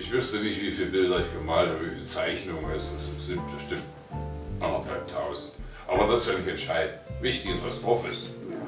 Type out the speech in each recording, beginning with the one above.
Ich wüsste nicht, wie viele Bilder ich gemalt habe, wie viele Zeichnungen es sind, bestimmt 1.500. Aber das ist ja nicht entscheidend. Wichtig ist, was drauf ist.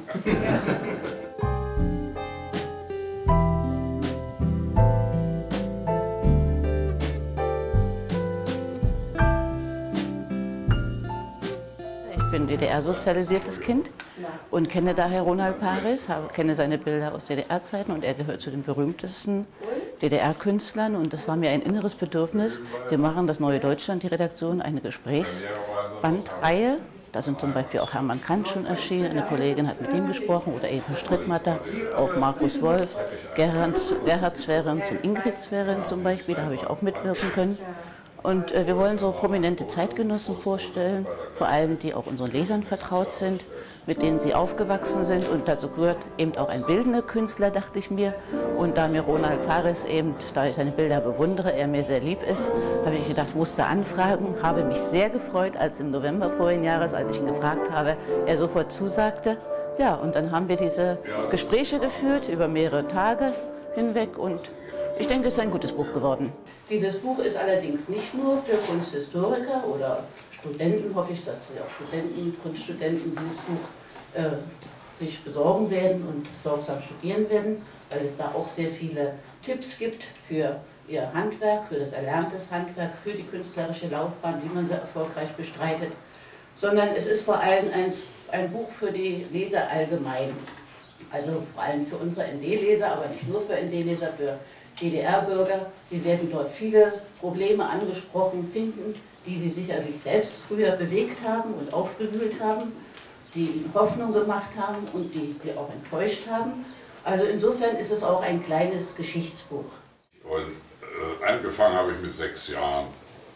Ich bin DDR-sozialisiertes Kind und kenne daher Ronald Paris, kenne seine Bilder aus DDR-Zeiten und er gehört zu den berühmtesten DDR-Künstlern und das war mir ein inneres Bedürfnis. Wir machen das Neue Deutschland, die Redaktion, eine Gesprächsbandreihe. Da sind zum Beispiel auch Hermann Kant schon erschienen, eine Kollegin hat mit ihm gesprochen oder Eva Strittmatter, auch Markus Wolf, Gerhard Sverrens und Ingrid Sverrens zum Beispiel, da habe ich auch mitwirken können. Und wir wollen so prominente Zeitgenossen vorstellen, vor allem die auch unseren Lesern vertraut sind, mit denen sie aufgewachsen sind. Und dazu gehört eben auch ein bildender Künstler, dachte ich mir. Und da mir Ronald Paris eben, da ich seine Bilder bewundere, er mir sehr lieb ist, habe ich gedacht, musste anfragen. Habe mich sehr gefreut, als im November vorigen Jahres, als ich ihn gefragt habe, er sofort zusagte. Ja, und dann haben wir diese Gespräche geführt über mehrere Tage hinweg und ich denke, es ist ein gutes Buch geworden. Dieses Buch ist allerdings nicht nur für Kunsthistoriker oder Studenten, hoffe ich, dass auch Kunststudenten dieses Buch sich besorgen werden und sorgsam studieren werden, weil es da auch sehr viele Tipps gibt für ihr Handwerk, für das erlernte Handwerk, für die künstlerische Laufbahn, wie man sie erfolgreich bestreitet, sondern es ist vor allem ein Buch für die Leser allgemein. Also vor allem für unsere ND-Leser, aber nicht nur für ND-Leser, für DDR-Bürger. Sie werden dort viele Probleme angesprochen finden, die sie sicherlich selbst früher bewegt haben und aufgewühlt haben, die ihnen Hoffnung gemacht haben und die sie auch enttäuscht haben. Also insofern ist es auch ein kleines Geschichtsbuch. Und angefangen habe ich mit 6 Jahren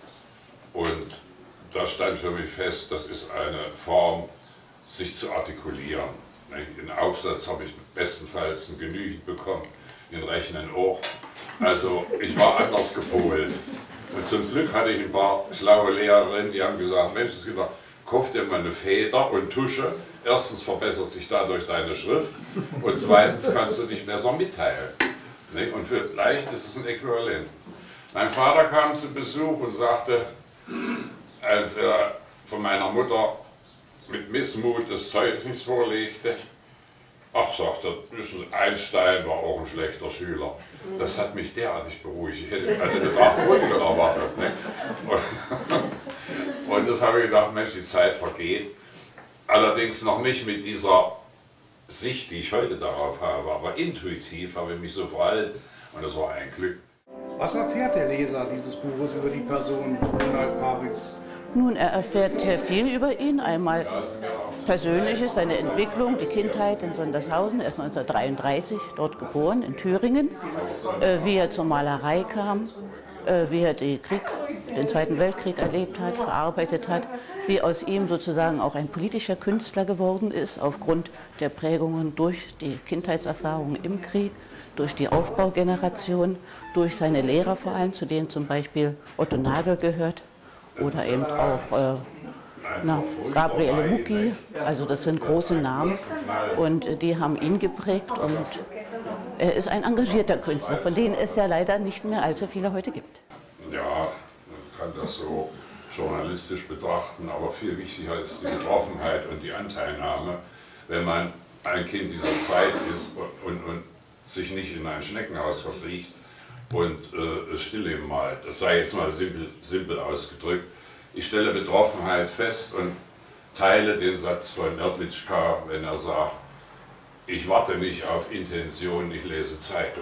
und da stand für mich fest, das ist eine Form, sich zu artikulieren. Den Aufsatz habe ich bestenfalls genügend bekommen, den Rechnen auch. Also ich war anders gepolt. Und zum Glück hatte ich ein paar schlaue Lehrerinnen, die haben gesagt, Mensch, kauf dir mal eine Feder und Tusche. Erstens verbessert sich dadurch deine Schrift und zweitens kannst du dich besser mitteilen. Und vielleicht ist es ein Äquivalent. Mein Vater kam zu Besuch und sagte, als er von meiner Mutter mit Missmut das Zeugnis vorlegte, ach, sagt er, Einstein war auch ein schlechter Schüler. Das hat mich derartig beruhigt. Ich hätte eine Drachenrunde erwartet. Ne? Und das habe ich gedacht, Mensch, die Zeit vergeht. Allerdings noch nicht mit dieser Sicht, die ich heute darauf habe, aber intuitiv habe ich mich so verhalten und das war ein Glück. Was erfährt der Leser dieses Buches über die Person Ronald Paris? Nun, er erfährt sehr viel über ihn. Einmal Persönliches, seine Entwicklung, die Kindheit in Sondershausen. Er ist 1933 dort geboren, in Thüringen. Wie er zur Malerei kam, wie er den Zweiten Weltkrieg erlebt hat, verarbeitet hat. Wie aus ihm sozusagen auch ein politischer Künstler geworden ist, aufgrund der Prägungen durch die Kindheitserfahrungen im Krieg, durch die Aufbaugeneration, durch seine Lehrer vor allem, zu denen zum Beispiel Otto Nagel gehört. Oder eben auch Gabriele Mucki, also das sind große Namen und die haben ihn geprägt und er ist ein engagierter Künstler, von denen es ja leider nicht mehr allzu viele heute gibt. Ja, man kann das so journalistisch betrachten, aber viel wichtiger ist die Betroffenheit und die Anteilnahme, wenn man ein Kind dieser Zeit ist und sich nicht in ein Schneckenhaus verkriecht und Stille malt. Das sei jetzt mal simpel ausgedrückt. Ich stelle Betroffenheit fest und teile den Satz von Erdlitschka, wenn er sagt, ich warte nicht auf Intention, ich lese Zeitung.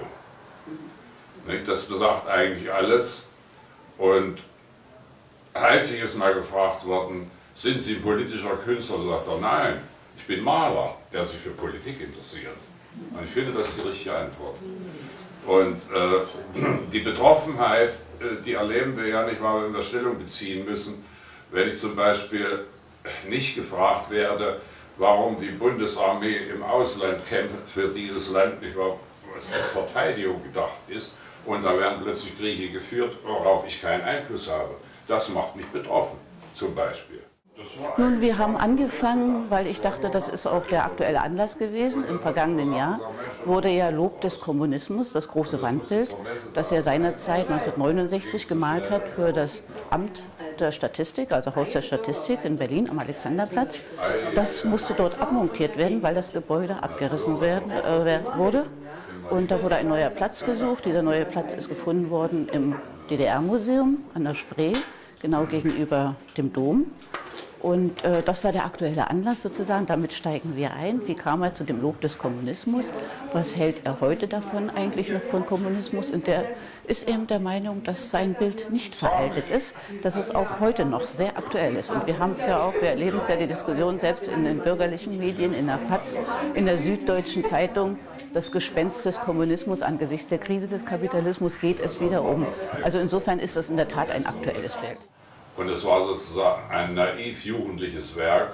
Das besagt eigentlich alles. Und Heising ist mal gefragt worden, sind Sie politischer Künstler? Da sagt er, nein, ich bin Maler, der sich für Politik interessiert. Und ich finde, das ist die richtige Antwort. Und die Betroffenheit, die erleben wir ja nicht, weil wir Stellung beziehen müssen. Wenn ich zum Beispiel nicht gefragt werde, warum die Bundesarmee im Ausland kämpft für dieses Land, was als Verteidigung gedacht ist, und da werden plötzlich Kriege geführt, worauf ich keinen Einfluss habe. Das macht mich betroffen, zum Beispiel. Nun, wir haben angefangen, weil ich dachte, das ist auch der aktuelle Anlass gewesen. Im vergangenen Jahr wurde ja Lob des Kommunismus, das große Wandbild, das er seinerzeit 1969 gemalt hat für das Amt der Statistik, also Haus der Statistik in Berlin am Alexanderplatz. Das musste dort abmontiert werden, weil das Gebäude abgerissen wurde. Und da wurde ein neuer Platz gesucht. Dieser neue Platz ist gefunden worden im DDR-Museum an der Spree, genau gegenüber dem Dom. Und das war der aktuelle Anlass sozusagen, damit steigen wir ein. Wie kam er zu dem Lob des Kommunismus? Was hält er heute davon eigentlich noch von Kommunismus? Und der ist eben der Meinung, dass sein Bild nicht veraltet ist, dass es auch heute noch sehr aktuell ist. Und wir haben es ja auch, wir erleben es ja die Diskussion selbst in den bürgerlichen Medien, in der FAZ, in der Süddeutschen Zeitung. Das Gespenst des Kommunismus angesichts der Krise des Kapitalismus geht es wieder um. Also insofern ist das in der Tat ein aktuelles Feld. Und es war sozusagen ein naiv jugendliches Werk,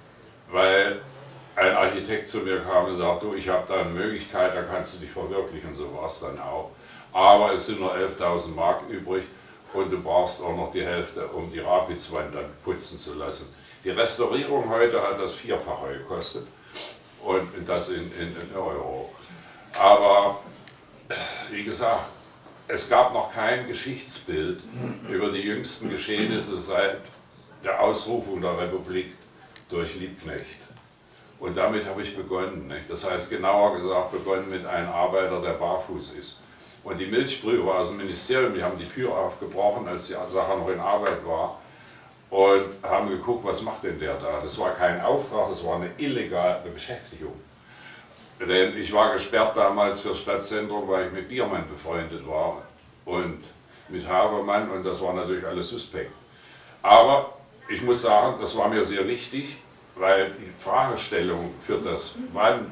weil ein Architekt zu mir kam und sagte, du, ich habe da eine Möglichkeit, da kannst du dich verwirklichen, so war es dann auch. Aber es sind nur 11.000 Mark übrig und du brauchst auch noch die Hälfte, um die Rapidswand dann putzen zu lassen. Die Restaurierung heute hat das Vierfache gekostet und das in Euro. Aber wie gesagt, es gab noch kein Geschichtsbild über die jüngsten Geschehnisse seit der Ausrufung der Republik durch Liebknecht. Und damit habe ich begonnen. Nicht? Das heißt, genauer gesagt, begonnen mit einem Arbeiter, der barfuß ist. Und die Milchbrüder aus dem Ministerium, die haben die Tür aufgebrochen, als die Sache noch in Arbeit war, und haben geguckt, was macht denn der da? Das war kein Auftrag, das war eine illegale Beschäftigung. Denn ich war gesperrt damals für das Stadtzentrum, weil ich mit Biermann befreundet war und mit Habermann, und das war natürlich alles suspekt. Aber ich muss sagen, das war mir sehr wichtig, weil die Fragestellung für das Wann,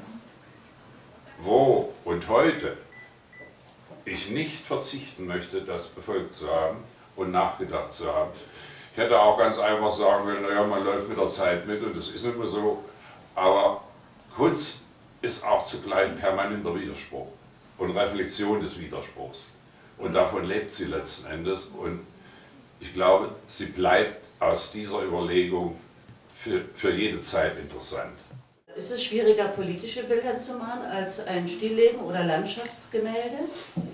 Wo und Heute ich nicht verzichten möchte, das befolgt zu haben und nachgedacht zu haben. Ich hätte auch ganz einfach sagen können, naja, man läuft mit der Zeit mit und das ist immer so, aber Kunst ist auch zugleich permanenter Widerspruch und Reflexion des Widerspruchs. Und davon lebt sie letzten Endes. Und ich glaube, sie bleibt aus dieser Überlegung für jede Zeit interessant. Ist es schwieriger, politische Bilder zu malen als ein Stillleben oder Landschaftsgemälde?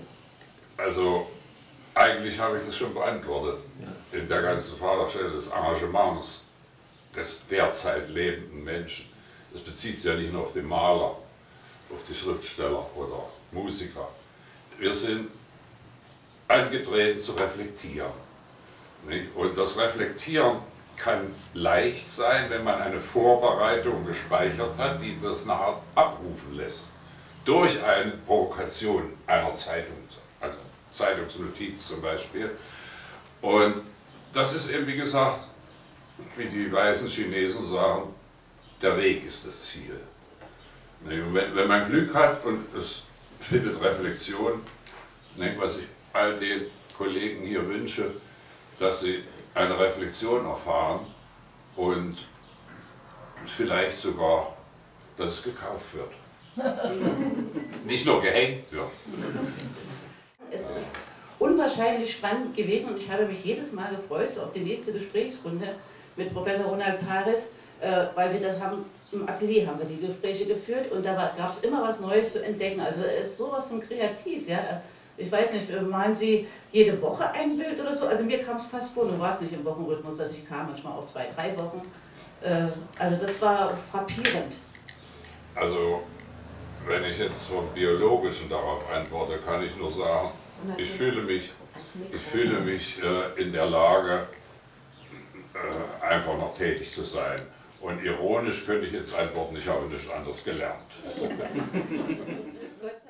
Also eigentlich habe ich das schon beantwortet in der ganzen Fragestellung des Engagements des derzeit lebenden Menschen. Das bezieht sich ja nicht nur auf den Maler, auf die Schriftsteller oder Musiker. Wir sind angetreten zu reflektieren. Nicht? Und das Reflektieren kann leicht sein, wenn man eine Vorbereitung gespeichert hat, die das nachher abrufen lässt. Durch eine Provokation einer Zeitung, also Zeitungsnotiz zum Beispiel. Und das ist eben, wie gesagt, wie die weißen Chinesen sagen, der Weg ist das Ziel. Wenn man Glück hat und es findet Reflexion, was ich all den Kollegen hier wünsche, dass sie eine Reflexion erfahren und vielleicht sogar, dass es gekauft wird. Nicht nur gehängt wird. Es ist unwahrscheinlich spannend gewesen und ich habe mich jedes Mal gefreut auf die nächste Gesprächsrunde mit Professor Ronald Paris, weil wir das haben, im Atelier haben wir die Gespräche geführt und da gab es immer was Neues zu entdecken. Also er ist sowas von kreativ. Ja? Ich weiß nicht, malen Sie jede Woche ein Bild oder so? Also mir kam es fast vor, nun war es nicht im Wochenrhythmus, dass ich kam, manchmal auch 2, 3 Wochen. Also das war frappierend. Also wenn ich jetzt vom Biologischen darauf antworte, kann ich nur sagen, ich fühle mich in der Lage, einfach noch tätig zu sein. Und ironisch könnte ich jetzt antworten, ich habe nichts anderes gelernt.